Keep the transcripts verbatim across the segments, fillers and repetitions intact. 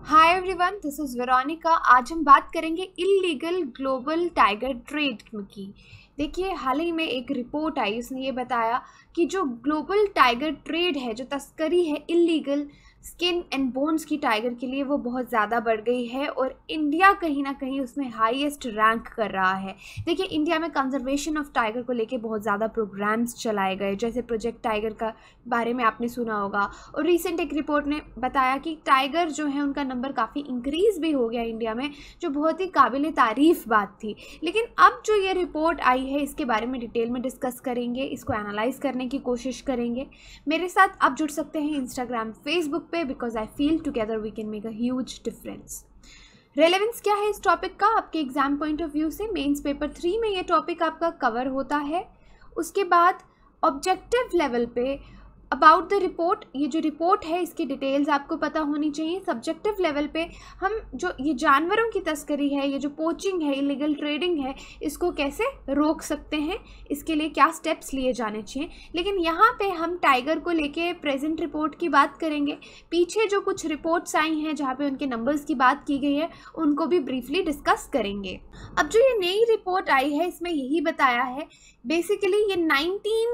Hi everyone, this is Veronica. आज हम बात करेंगे इल्लीगल ग्लोबल टाइगर ट्रेड की। देखिए, हाल ही में एक रिपोर्ट आई, उसने ये बताया कि जो ग्लोबल टाइगर ट्रेड है, जो तस्करी है इल्लीगल स्किन एंड बोन्स की टाइगर के लिए, वो बहुत ज़्यादा बढ़ गई है और इंडिया कहीं ना कहीं उसमें हाईएस्ट रैंक कर रहा है। देखिए, इंडिया में कंजर्वेशन ऑफ टाइगर को लेके बहुत ज़्यादा प्रोग्राम्स चलाए गए, जैसे प्रोजेक्ट टाइगर का बारे में आपने सुना होगा। और रिसेंट एक रिपोर्ट ने बताया कि टाइगर जो है उनका नंबर काफ़ी इंक्रीज़ भी हो गया इंडिया में, जो बहुत ही काबिल तारीफ़ बात थी। लेकिन अब जो ये रिपोर्ट आई है, इसके बारे में डिटेल में डिस्कस करेंगे, इसको एनालाइज करने की कोशिश करेंगे। मेरे साथ आप जुड़ सकते हैं इंस्टाग्राम, फेसबुक पे, because I feel together we can make a huge difference. Relevance क्या है इस टॉपिक का आपके एग्जाम पॉइंट ऑफ व्यू से? मेंस पेपर थ्री में ये टॉपिक आपका कवर होता है। उसके बाद ऑब्जेक्टिव लेवल पे अबाउट द रिपोर्ट, ये जो रिपोर्ट है इसकी डिटेल्स आपको पता होनी चाहिए। सब्जेक्टिव लेवल पे हम जो ये जानवरों की तस्करी है, ये जो पोचिंग है, इलीगल ट्रेडिंग है, इसको कैसे रोक सकते हैं, इसके लिए क्या स्टेप्स लिए जाने चाहिए। लेकिन यहाँ पे हम टाइगर को लेके प्रेजेंट रिपोर्ट की बात करेंगे। पीछे जो कुछ रिपोर्ट्स आई हैं जहाँ पे उनके नंबर्स की बात की गई है, उनको भी ब्रीफली डिस्कस करेंगे। अब जो ये नई रिपोर्ट आई है, इसमें यही बताया है बेसिकली ये नाइनटीन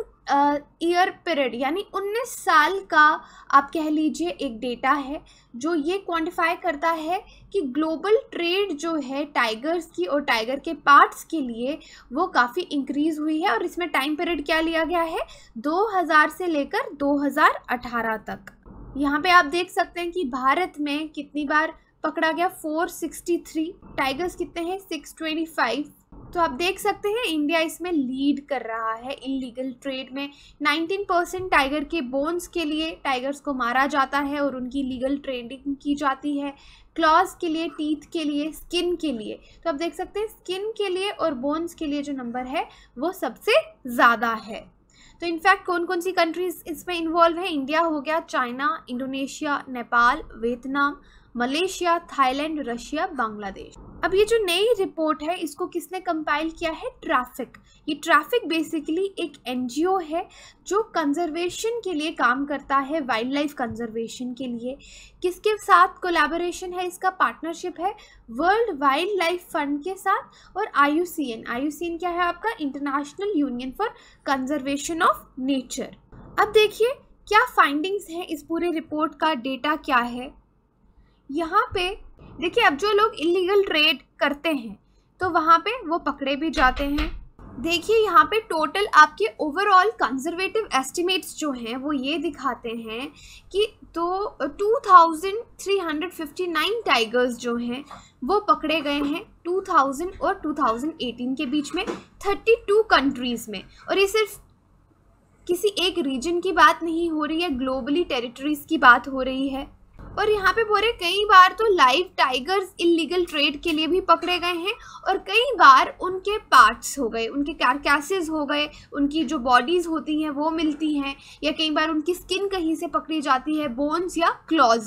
ईयर पीरियड यानी उन्नीस साल का आप कह लीजिए एक डेटा है, जो ये क्वांटिफाई करता है कि ग्लोबल ट्रेड जो है टाइगर्स की और टाइगर के पार्ट्स के लिए, वो काफ़ी इंक्रीज़ हुई है। और इसमें टाइम पीरियड क्या लिया गया है, दो हज़ार से लेकर दो हज़ार अठारह तक। यहाँ पे आप देख सकते हैं कि भारत में कितनी बार पकड़ा गया, चार सौ तिरसठ, टाइगर्स कितने हैं, छह सौ पच्चीस। तो आप देख सकते हैं इंडिया इसमें लीड कर रहा है इल्लीगल ट्रेड में। उन्नीस परसेंट टाइगर के बोन्स के लिए टाइगर्स को मारा जाता है और उनकी लीगल ट्रेडिंग की जाती है। क्लॉज के लिए, टीथ के लिए, स्किन के लिए। तो आप देख सकते हैं स्किन के लिए और बोन्स के लिए जो नंबर है वो सबसे ज़्यादा है। तो इनफैक्ट कौन कौन सी कंट्रीज इसमें इन्वॉल्व है? इंडिया हो गया, China, Indonesia, Nepal, Vietnam, Malaysia, Thailand, Russia, Bangladesh. अब ये जो नई रिपोर्ट है, इसको किसने कंपाइल किया है? ट्रैफिक। ये ट्रैफिक बेसिकली एक एनजीओ है जो कंजर्वेशन के लिए काम करता है, वाइल्ड लाइफ कंजर्वेशन के लिए। किसके साथ कोलैबोरेशन है इसका? पार्टनरशिप है वर्ल्ड वाइल्ड लाइफ फंड के साथ और I U C N. I U C N क्या है आपका? International union for conservation of nature. अब देखिए क्या फाइंडिंग्स हैं इस पूरे रिपोर्ट का, डेटा क्या है यहाँ पे। देखिए, अब जो लोग इलीगल ट्रेड करते हैं तो वहाँ पे वो पकड़े भी जाते हैं। देखिए यहाँ पे टोटल आपके ओवरऑल कंजर्वेटिव एस्टिमेट्स जो हैं वो ये दिखाते हैं कि तो two thousand three hundred fifty nine tigers जो हैं वो पकड़े गए हैं टू थाउजेंड और टू थाउजेंड एटीन के बीच में थर्टी टू कंट्रीज़ में। और ये सिर्फ किसी एक रीजन की बात नहीं हो रही है, ग्लोबली टेरिटरीज़ की बात हो रही है। और यहाँ पे बोले कई बार तो लाइव टाइगर्स इलीगल ट्रेड के लिए भी पकड़े गए हैं और कई बार उनके पार्ट्स हो गए, उनके कैरकैसेस हो गए, उनकी जो बॉडीज़ होती हैं वो मिलती हैं, या कई बार उनकी स्किन कहीं से पकड़ी जाती है, बोन्स या क्लॉज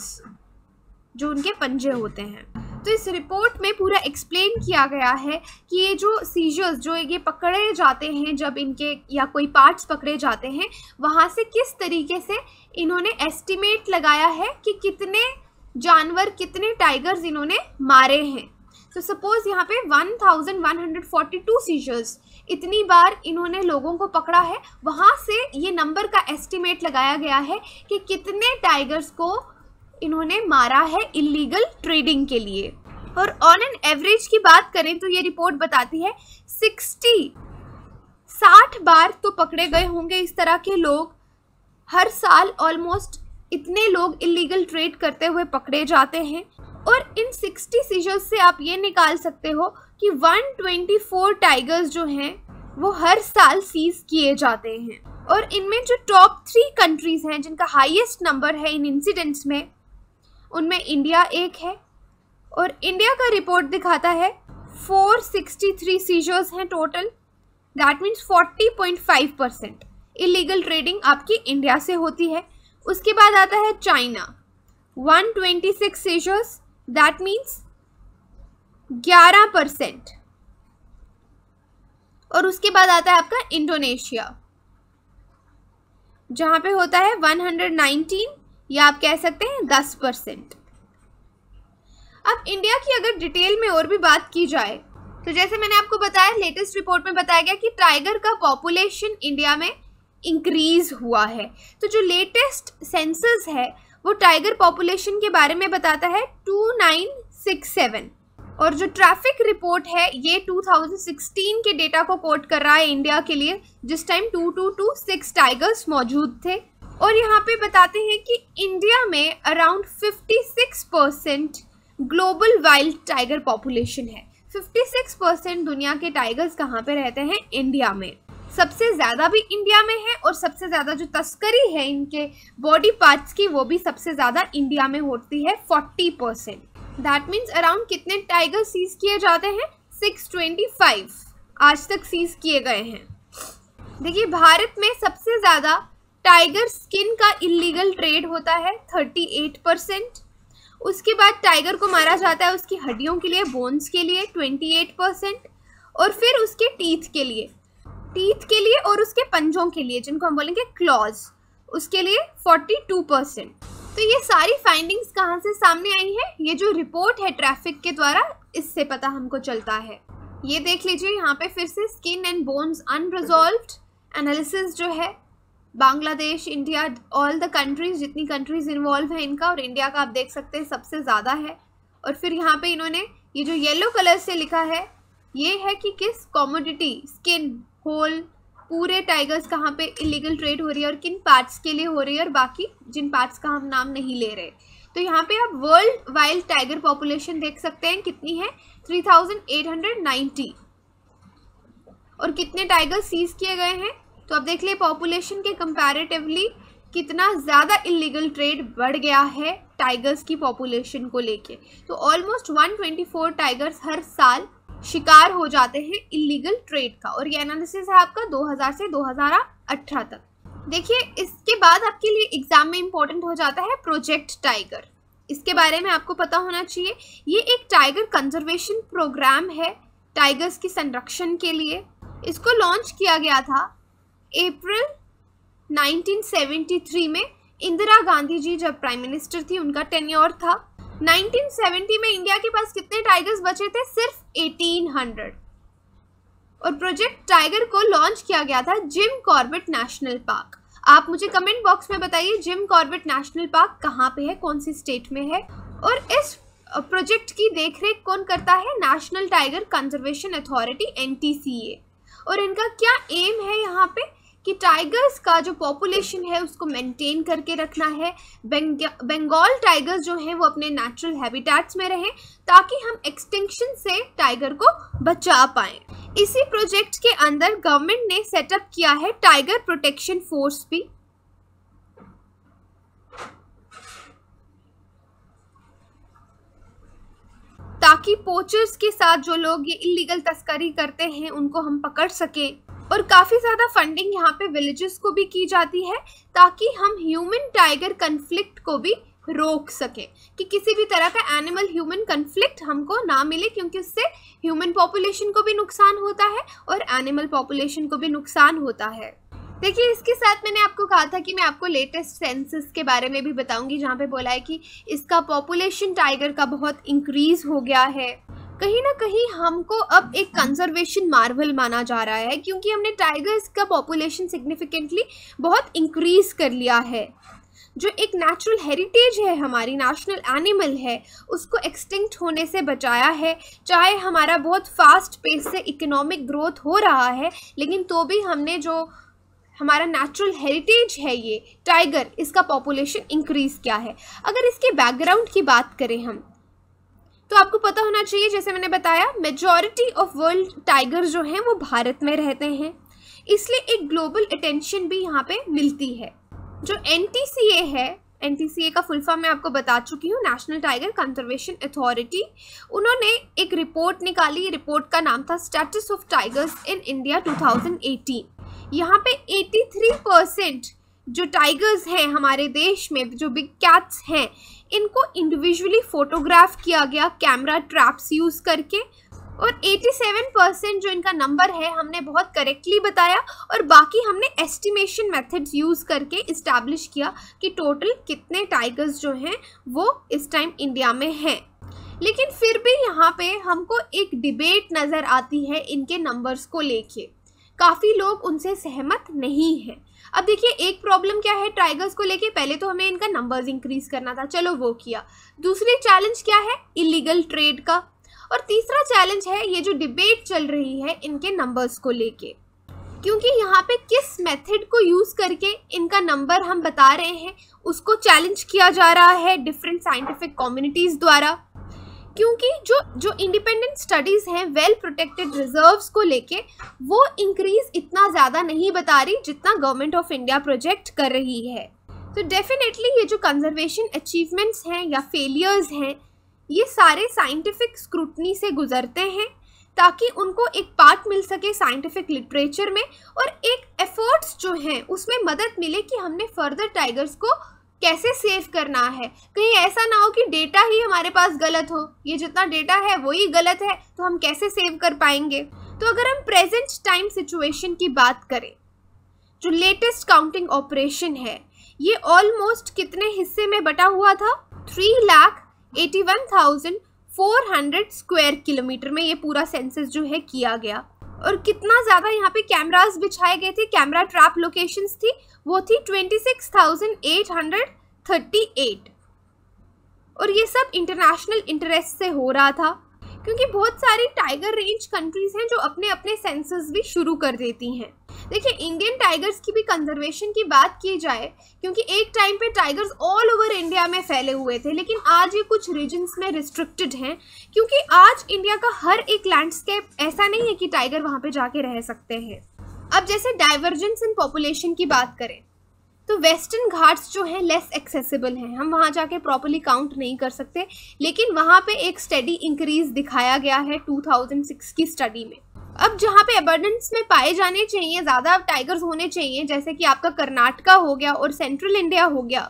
जो उनके पंजे होते हैं। तो इस रिपोर्ट में पूरा एक्सप्लेन किया गया है कि ये जो सीजर्स, जो ये पकड़े जाते हैं, जब इनके या कोई पार्ट्स पकड़े जाते हैं, वहाँ से किस तरीके से इन्होंने एस्टिमेट लगाया है कि कितने जानवर, कितने टाइगर्स इन्होंने मारे हैं। तो सपोज़ यहाँ पे one thousand one hundred forty two seizures, इतनी बार इन्होंने लोगों को पकड़ा है, वहाँ से ये नंबर का एस्टिमेट लगाया गया है कि कितने टाइगर्स को इन्होंने मारा है इलीगल ट्रेडिंग के लिए। और ऑन एन एवरेज की बात करें तो ये रिपोर्ट बताती है सिक्सटी साठ बार तो पकड़े गए होंगे इस तरह के लोग। हर साल ऑलमोस्ट इतने लोग इलीगल ट्रेड करते हुए पकड़े जाते हैं। और इन सिक्सटी सीजर्स से आप ये निकाल सकते हो कि वन ट्वेंटी फोर टाइगर्स जो हैं वो हर साल सीज किए जाते हैं। और इनमें जो टॉप थ्री कंट्रीज हैं जिनका हाईएस्ट नंबर है इन इंसिडेंट्स में, उनमें इंडिया एक है। और इंडिया का रिपोर्ट दिखाता है फोर सिक्सटी थ्री सीजर्स हैं total. That means forty point five percent illegal trading आपकी इंडिया से होती है। उसके बाद आता है China, one twenty six seizures, that means ग्यारह परसेंट। और उसके बाद आता है आपका इंडोनेशिया, जहाँ पे होता है वन हंड्रेड नाइनटीन, या आप कह सकते हैं दस परसेंट। अब इंडिया की अगर डिटेल में और भी बात की जाए तो जैसे मैंने आपको बताया, लेटेस्ट रिपोर्ट में बताया गया कि टाइगर का पॉपुलेशन इंडिया में इंक्रीज हुआ है। तो जो लेटेस्ट सेंसस है वो टाइगर पॉपुलेशन के बारे में बताता है टू नाइन सिक्स सेवन, और जो ट्रैफिक रिपोर्ट है ये टू थाउजेंड सिक्सटीन के डेटा को कोट कर रहा है इंडिया के लिए, जिस time two two two six tigers मौजूद थे। और यहाँ पे बताते हैं कि इंडिया में around fifty six percent global wild tiger population है। फिफ्टी सिक्स परसेंट दुनिया के टाइगर्स कहाँ पे रहते हैं? इंडिया में। सबसे ज़्यादा भी इंडिया में है, और सबसे ज़्यादा जो तस्करी है इनके बॉडी पार्ट्स की वो भी सबसे ज़्यादा इंडिया में होती है, forty percent. That means around कितने टाइगर सीज किए जाते हैं? सिक्स ट्वेंटी फाइव आज तक सीज किए गए हैं। देखिए, भारत में सबसे ज़्यादा टाइगर स्किन का इलीगल ट्रेड होता है थर्टी एट परसेंट। उसके बाद टाइगर को मारा जाता है उसकी हड्डियों के लिए, बोन्स के लिए ट्वेंटी एट परसेंट, और फिर उसके टीथ के लिए टीथ के लिए और उसके पंजों के लिए, जिनको हम बोलेंगे क्लॉज, उसके लिए फोर्टी टू परसेंट। तो ये सारी फाइंडिंग्स कहाँ से सामने आई है? ये जो रिपोर्ट है ट्रैफिक के द्वारा, इससे पता हमको चलता है। ये देख लीजिए यहाँ पे फिर से, skin and bones unresolved analysis जो है, Bangladesh, India, all the countries, जितनी कंट्रीज इन्वॉल्व है इनका, और इंडिया का आप देख सकते हैं सबसे ज़्यादा है। और फिर यहाँ पे इन्होंने ये जो येलो कलर से लिखा है, ये है कि किस कॉमोडिटी, स्किन, होल, पूरे टाइगर्स कहाँ पे इलीगल ट्रेड हो रही है और किन पार्ट्स के लिए हो रही है, और बाकी जिन पार्ट्स का हम नाम नहीं ले रहे। तो यहाँ पे आप वर्ल्ड वाइल्ड टाइगर पॉपुलेशन देख सकते हैं कितनी है, three thousand eight hundred ninety, और कितने टाइगर सीज किए गए हैं। तो अब देख लिए पॉपुलेशन के कंपैरेटिवली कितना ज़्यादा इलीगल ट्रेड बढ़ गया है टाइगर्स की पॉपुलेशन को लेके। तो almost one twenty four tigers हर साल शिकार हो जाते हैं इलीगल ट्रेड का, और ये एनालिसिस है आपका दो हज़ार से दो हज़ार अठारह तक। देखिए, इसके बाद आपके लिए एग्जाम में इंपॉर्टेंट हो जाता है प्रोजेक्ट टाइगर। इसके बारे में आपको पता होना चाहिए। ये एक टाइगर कंजर्वेशन प्रोग्राम है टाइगर्स की संरक्षण के लिए। इसको लॉन्च किया गया था अप्रैल नाइनटीन सेवेंटी थ्री में, इंदिरा गांधी जी जब प्राइम मिनिस्टर थी, उनका टेन्योर था। नाइनटीन सेवेंटी में इंडिया के पास कितने टाइगर्स बचे थे? सिर्फ एटीन हंड्रेड। और प्रोजेक्ट टाइगर को लॉन्च किया गया था जिम कॉर्बेट नेशनल पार्क। आप मुझे कमेंट बॉक्स में बताइए जिम कॉर्बेट नेशनल पार्क कहाँ पे है, कौन सी स्टेट में है, और इस प्रोजेक्ट की देखरेख कौन करता है? National tiger conservation authority, N T C A. और इनका क्या एम है यहाँ पे कि टाइगर्स का जो पॉपुलेशन है उसको मेंटेन करके रखना है। बंगाल टाइगर्स जो हैं वो अपने नेचुरल हैबिटेट्स में रहें, ताकि हम एक्सटिंक्शन से टाइगर को बचा पाएं। इसी प्रोजेक्ट के अंदर गवर्नमेंट ने सेटअप किया है टाइगर प्रोटेक्शन फोर्स भी, ताकि पोचर्स के साथ जो लोग ये इलीगल तस्करी करते हैं उनको हम पकड़ सकें। और काफ़ी ज़्यादा फंडिंग यहाँ पे विलेजेस को भी की जाती है, ताकि हम ह्यूमन टाइगर कन्फ्लिक्ट को भी रोक सके, कि किसी भी तरह का एनिमल ह्यूमन कन्फ्लिक्ट हमको ना मिले, क्योंकि उससे ह्यूमन पॉपुलेशन को भी नुकसान होता है और एनिमल पॉपुलेशन को भी नुकसान होता है। देखिए, इसके साथ मैंने आपको कहा था कि मैं आपको लेटेस्ट सेंसस के बारे में भी बताऊंगी, जहाँ पे बोला है कि इसका पॉपुलेशन टाइगर का बहुत इंक्रीज हो गया है। कहीं ना कहीं हमको अब एक कंजर्वेशन मार्वल माना जा रहा है, क्योंकि हमने टाइगर्स का पॉपुलेशन सिग्निफिकेंटली बहुत इंक्रीज कर लिया है। जो एक नेचुरल हेरिटेज है, हमारी नेशनल एनिमल है, उसको एक्सटिंक्ट होने से बचाया है। चाहे हमारा बहुत फास्ट पेस से इकोनॉमिक ग्रोथ हो रहा है, लेकिन तो भी हमने जो हमारा नेचुरल हेरिटेज है ये टाइगर, इसका पॉपुलेशन इंक्रीज किया है। अगर इसके बैकग्राउंड की बात करें हम, तो आपको पता होना चाहिए, जैसे मैंने बताया, मेजॉरिटी ऑफ वर्ल्ड टाइगर जो हैं वो भारत में रहते हैं, इसलिए एक ग्लोबल अटेंशन भी यहाँ पे मिलती है। जो एन टी सी ए है, एन टी सी ए का फुल फॉर्म मैं आपको बता चुकी हूँ, नेशनल टाइगर कंजर्वेशन अथॉरिटी, उन्होंने एक रिपोर्ट निकाली। रिपोर्ट का नाम था status of tigers in India two thousand eighteen. यहाँ पे तिरासी परसेंट जो टाइगर्स हैं हमारे देश में, जो बिग कैट्स हैं, इनको इंडिविजुअली फोटोग्राफ किया गया कैमरा ट्रैप्स यूज़ करके, और सत्तासी परसेंट जो इनका नंबर है हमने बहुत करेक्टली बताया, और बाकी हमने एस्टिमेशन मेथड्स यूज़ करके इस्टेब्लिश किया कि टोटल कितने टाइगर्स जो हैं वो इस टाइम इंडिया में हैं। लेकिन फिर भी यहाँ पे हमको एक डिबेट नज़र आती है इनके नंबर्स को लेके, काफ़ी लोग उनसे सहमत नहीं हैं। अब देखिए एक प्रॉब्लम क्या है टाइगर्स को लेके, पहले तो हमें इनका नंबर्स इंक्रीज करना था, चलो वो किया। दूसरी चैलेंज क्या है, इलीगल ट्रेड का। और तीसरा चैलेंज है ये जो डिबेट चल रही है इनके नंबर्स को लेके, क्योंकि यहाँ पे किस मेथड को यूज़ करके इनका नंबर हम बता रहे हैं उसको चैलेंज किया जा रहा है डिफरेंट साइंटिफिक कम्युनिटीज़ द्वारा। क्योंकि जो जो इंडिपेंडेंट स्टडीज़ हैं वेल प्रोटेक्टेड रिजर्व्स को लेके वो इंक्रीज इतना ज़्यादा नहीं बता रही जितना गवर्नमेंट ऑफ इंडिया प्रोजेक्ट कर रही है। तो डेफिनेटली ये जो कंजर्वेशन अचीवमेंट्स हैं या फेलियर्स हैं ये सारे साइंटिफिक स्क्रूटनी से गुजरते हैं ताकि उनको एक पार्ट मिल सके साइंटिफिक लिटरेचर में, और एक एफर्ट्स जो हैं उसमें मदद मिले कि हमने फर्दर टाइगर्स को कैसे सेव करना है। कहीं ऐसा ना हो कि डेटा ही हमारे पास गलत हो, ये जितना डेटा है वही गलत है, तो हम कैसे सेव कर पाएंगे। तो अगर हम प्रेजेंट टाइम सिचुएशन की बात करें, जो लेटेस्ट काउंटिंग ऑपरेशन है ये ऑलमोस्ट कितने हिस्से में बटा हुआ था, three lakh eighty one thousand four hundred square kilometre में ये पूरा सेंसस जो है किया गया। और कितना ज़्यादा यहाँ पे कैमरास बिछाए गए थे, कैमरा ट्रैप लोकेशंस थी, वो थी twenty six thousand eight hundred thirty eight. और ये सब इंटरनेशनल इंटरेस्ट से हो रहा था क्योंकि बहुत सारी टाइगर रेंज कंट्रीज हैं जो अपने अपने सेंसस भी शुरू कर देती हैं। देखिए इंडियन टाइगर्स की भी कंजर्वेशन की बात की जाए, क्योंकि एक टाइम पे टाइगर्स ऑल ओवर इंडिया में फैले हुए थे, लेकिन आज ये कुछ रीजन्स में रिस्ट्रिक्टेड हैं क्योंकि आज इंडिया का हर एक लैंडस्केप ऐसा नहीं है कि टाइगर वहाँ पे जाके रह सकते हैं। अब जैसे डाइवर्जेंस इन पॉपुलेशन की बात करें तो वेस्टर्न घाट्स जो हैं लेस एक्सेसिबल हैं, हम वहाँ जाके प्रॉपर्ली काउंट नहीं कर सकते, लेकिन वहाँ पे एक स्टडी इंक्रीज दिखाया गया है टू थाउजेंड सिक्स की स्टडी में। अब जहाँ पे अबंडेंस में पाए जाने चाहिए, ज़्यादा टाइगर्स होने चाहिए, जैसे कि आपका कर्नाटका हो गया और सेंट्रल इंडिया हो गया,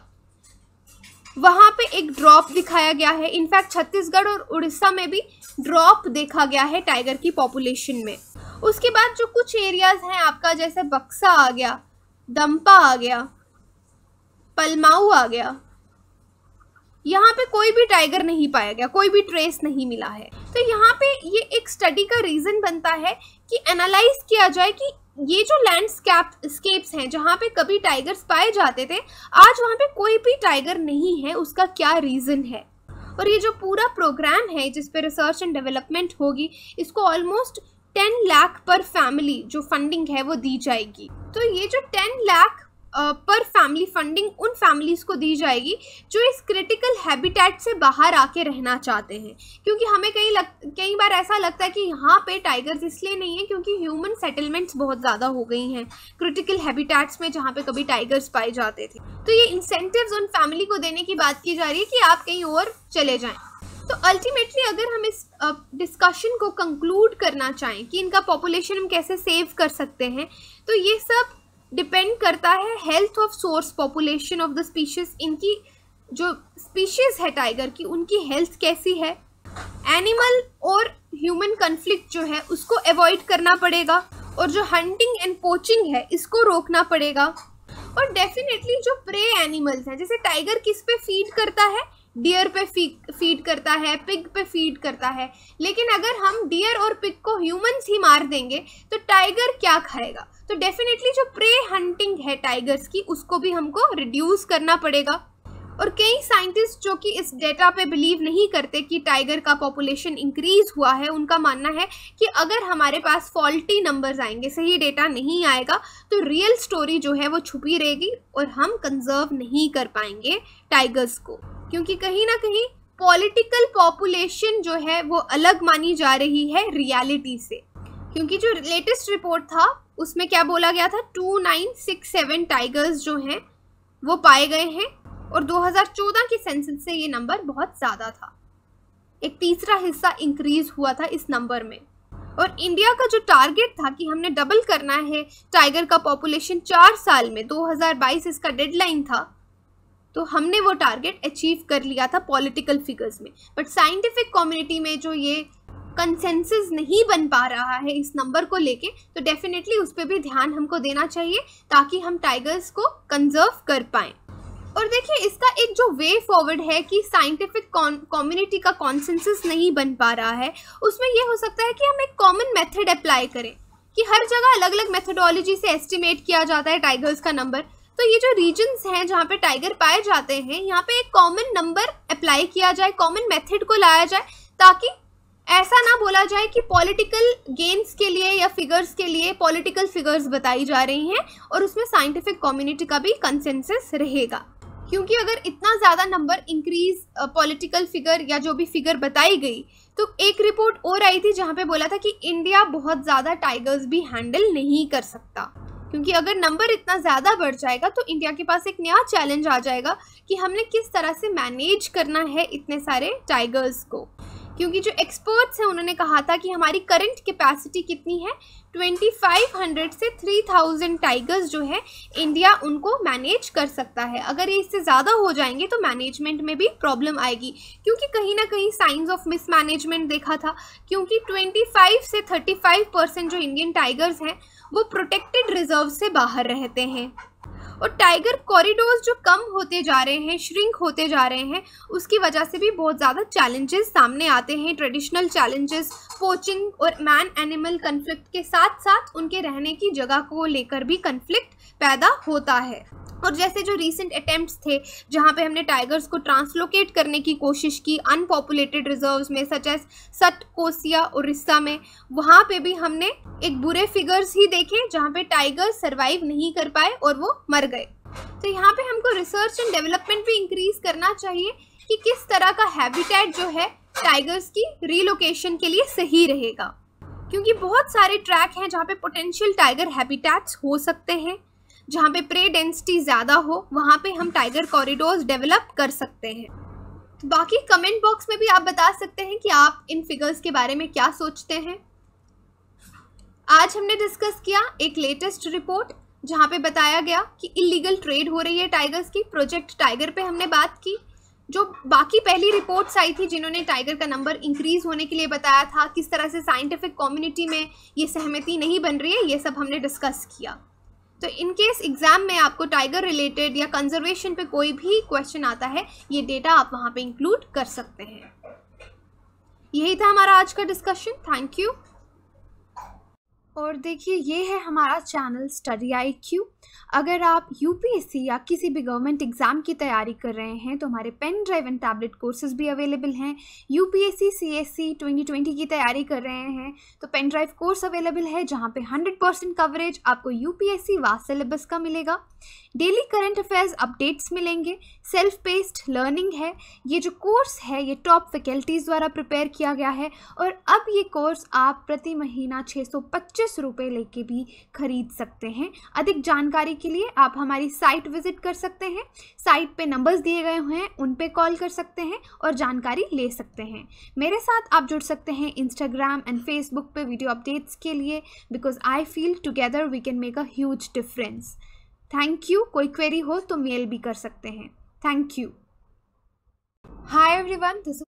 वहाँ पे एक ड्रॉप दिखाया गया है। इनफैक्ट छत्तीसगढ़ और उड़ीसा में भी ड्रॉप देखा गया है टाइगर की पॉपुलेशन में। उसके बाद जो कुछ एरियाज हैं आपका, जैसे बक्सा आ गया, दंपा आ गया, पलमाऊ आ गया, यहाँ पे कोई भी टाइगर नहीं पाया गया, कोई भी ट्रेस नहीं मिला है। तो यहाँ पे ये एक स्टडी का रीज़न बनता है कि एनालाइज किया जाए कि ये जो लैंडस्केप स्केप्स हैं जहाँ पे कभी टाइगर्स पाए जाते थे, आज वहाँ पे कोई भी टाइगर नहीं है, उसका क्या रीज़न है। और ये जो पूरा प्रोग्राम है जिस पे रिसर्च एंड डेवलपमेंट होगी, इसको ऑलमोस्ट टेन लाख पर फैमिली जो फंडिंग है वो दी जाएगी। तो ये जो टेन लाख पर फैमिली फंडिंग उन फैमिलीज़ को दी जाएगी जो इस क्रिटिकल हैबिटेट से बाहर आके रहना चाहते हैं, क्योंकि हमें कई लग कई बार ऐसा लगता है कि यहाँ पे टाइगर्स इसलिए नहीं है क्योंकि ह्यूमन सेटलमेंट्स बहुत ज़्यादा हो गई हैं क्रिटिकल हैबिटेट्स में जहाँ पे कभी टाइगर्स पाए जाते थे। तो ये इंसेंटिव्स उन फैमिली को देने की बात की जा रही है कि आप कहीं और चले जाएँ। तो अल्टीमेटली अगर हम इस डिस्कशन को कंक्लूड करना चाहें कि इनका पॉपुलेशन हम कैसे सेव कर सकते हैं, तो ये सब डिपेंड करता है health of source population of the species. इनकी जो स्पीशीज है टाइगर की, उनकी हेल्थ कैसी है, एनिमल और ह्यूमन कन्फ्लिक्ट जो है उसको अवॉइड करना पड़ेगा, और जो हंटिंग एंड पोचिंग है इसको रोकना पड़ेगा। और डेफिनेटली जो प्रे एनिमल्स हैं, जैसे टाइगर किस पे फीड करता है, डियर पे फीड करता है, पिग पे फीड करता है, लेकिन अगर हम डियर और पिग को ह्यूमंस ही मार देंगे तो टाइगर क्या खाएगा। तो डेफिनेटली जो प्रे हंटिंग है टाइगर्स की उसको भी हमको रिड्यूस करना पड़ेगा। और कई साइंटिस्ट जो कि इस डेटा पे बिलीव नहीं करते कि टाइगर का पॉपुलेशन इंक्रीज हुआ है, उनका मानना है कि अगर हमारे पास फॉल्टी नंबर्स आएंगे, सही डेटा नहीं आएगा, तो रियल स्टोरी जो है वो छुपी रहेगी और हम कंजर्व नहीं कर पाएंगे टाइगर्स को, क्योंकि कहीं ना कहीं पॉलिटिकल पॉपुलेशन जो है वो अलग मानी जा रही है रियलिटी से। क्योंकि जो लेटेस्ट रिपोर्ट था उसमें क्या बोला गया था, two nine six seven tigers जो हैं वो पाए गए हैं, और दो हज़ार चौदह के सेंसस से ये नंबर बहुत ज़्यादा था, एक तीसरा हिस्सा इंक्रीज हुआ था इस नंबर में। और इंडिया का जो टारगेट था कि हमने डबल करना है टाइगर का पॉपुलेशन चार साल में, दो हज़ार बाईस इसका डेडलाइन था, तो हमने वो टारगेट अचीव कर लिया था पॉलिटिकल फिगर्स में। बट साइंटिफिक कम्युनिटी में जो ये कंसेंसस नहीं बन पा रहा है इस नंबर को लेके, तो डेफिनेटली उस पर भी ध्यान हमको देना चाहिए ताकि हम टाइगर्स को कंजर्व कर पाएँ। और देखिए इसका एक जो वे फॉरवर्ड है कि साइंटिफिक कम्युनिटी का कॉन्सेंसस नहीं बन पा रहा है, उसमें ये हो सकता है कि हम एक कॉमन मेथड अप्लाई करें कि हर जगह अलग अलग मेथडोलॉजी से एस्टिमेट किया जाता है टाइगर्स का नंबर। तो ये जो रीजन्स हैं जहाँ पे टाइगर पाए जाते हैं, यहाँ पे एक कॉमन नंबर अप्लाई किया जाए, कॉमन मेथड को लाया जाए, ताकि ऐसा ना बोला जाए कि पॉलिटिकल गेन्स के लिए या फिगर्स के लिए पॉलिटिकल फिगर्स बताई जा रही हैं और उसमें साइंटिफिक कम्युनिटी का भी कंसेंसस रहेगा। क्योंकि अगर इतना ज़्यादा नंबर इंक्रीज पॉलिटिकल फिगर या जो भी फिगर बताई गई, तो एक रिपोर्ट और आई थी जहाँ पे बोला था कि इंडिया बहुत ज़्यादा टाइगर्स भी हैंडल नहीं कर सकता, क्योंकि अगर नंबर इतना ज़्यादा बढ़ जाएगा तो इंडिया के पास एक नया चैलेंज आ जाएगा कि हमने किस तरह से मैनेज करना है इतने सारे टाइगर्स को। क्योंकि जो एक्सपर्ट्स हैं उन्होंने कहा था कि हमारी करंट कैपेसिटी कितनी है, पच्चीस सौ से तीन हज़ार टाइगर्स जो है इंडिया उनको मैनेज कर सकता है। अगर ये इससे ज़्यादा हो जाएंगे तो मैनेजमेंट में भी प्रॉब्लम आएगी, क्योंकि कहीं ना कहीं साइंस ऑफ मिसमैनेजमेंट देखा था। क्योंकि पच्चीस से पैंतीस परसेंट जो इंडियन टाइगर्स हैं वो प्रोटेक्टेड रिजर्व से बाहर रहते हैं, और टाइगर कॉरिडोर्स जो कम होते जा रहे हैं, श्रिंक होते जा रहे हैं, उसकी वजह से भी बहुत ज़्यादा चैलेंजेस सामने आते हैं। ट्रेडिशनल चैलेंजेस, पोचिंग और मैन एनिमल कन्फ्लिक्ट के साथ साथ उनके रहने की जगह को लेकर भी कन्फ्लिक्ट पैदा होता है। और जैसे जो रीसेंट अटेम्प्ट्स थे जहाँ पे हमने टाइगर्स को ट्रांसलोकेट करने की कोशिश की अनपॉपुलेटेड रिजर्व्स में, सच एज सट, कोसिया, उड़ीसा में, वहाँ पे भी हमने एक बुरे फिगर्स ही देखे जहाँ पे टाइगर्स सर्वाइव नहीं कर पाए और वो मर गए। तो यहाँ पे हमको रिसर्च एंड डेवलपमेंट भी इंक्रीज करना चाहिए कि किस तरह का हैबिटेट जो है टाइगर्स की रीलोकेशन के लिए सही रहेगा, क्योंकि बहुत सारे ट्रैक हैं जहाँ पे पोटेंशियल टाइगर हैबिटेट्स हो सकते हैं। जहाँ पे प्रे डेंसिटी ज़्यादा हो वहाँ पे हम टाइगर कॉरिडोर्स डेवलप कर सकते हैं। तो बाकी कमेंट बॉक्स में भी आप बता सकते हैं कि आप इन फिगर्स के बारे में क्या सोचते हैं। आज हमने डिस्कस किया एक लेटेस्ट रिपोर्ट जहाँ पे बताया गया कि इलीगल ट्रेड हो रही है टाइगर्स की। प्रोजेक्ट टाइगर पे हमने बात की। जो बाकी पहली रिपोर्ट्स आई थी जिन्होंने टाइगर का नंबर इंक्रीज होने के लिए बताया था, किस तरह से साइंटिफिक कम्युनिटी में ये सहमति नहीं बन रही है, ये सब हमने डिस्कस किया। तो इन केस एग्जाम में आपको टाइगर रिलेटेड या कंजर्वेशन पे कोई भी क्वेश्चन आता है, ये डेटा आप वहाँ पे इंक्लूड कर सकते हैं। यही था हमारा आज का डिस्कशन। Thank you. और देखिए ये है हमारा चैनल स्टडी आई क्यू। अगर आप यूपीएससी या किसी भी गवर्नमेंट एग्जाम की तैयारी कर रहे हैं तो हमारे pen drive and tablet courses भी अवेलेबल हैं। यूपीएससी सीएससी ट्वेंटी ट्वेंटी की तैयारी कर रहे हैं तो पेन ड्राइव कोर्स अवेलेबल है जहां पे हंड्रेड परसेंट कवरेज आपको यूपीएससी वास्ट सिलेबस का मिलेगा। डेली करंट अफेयर्स अपडेट्स मिलेंगे। सेल्फ पेस्ड लर्निंग है। ये जो कोर्स है ये टॉप फैकल्टीज़ द्वारा प्रिपेयर किया गया है और अब ये कोर्स आप प्रति महीना छः सौ पच्चीस रुपये लेके भी खरीद सकते हैं। अधिक जानकारी के लिए आप हमारी साइट विजिट कर सकते हैं। साइट पे नंबर्स दिए गए हुए हैं, उन पे कॉल कर सकते हैं और जानकारी ले सकते हैं। मेरे साथ आप जुड़ सकते हैं इंस्टाग्राम एंड फेसबुक पे वीडियो अपडेट्स के लिए, because I feel together we can make a huge difference. Thank you. कोई क्वेरी हो तो मेल भी कर सकते हैं। Thank you. Hi everyone, this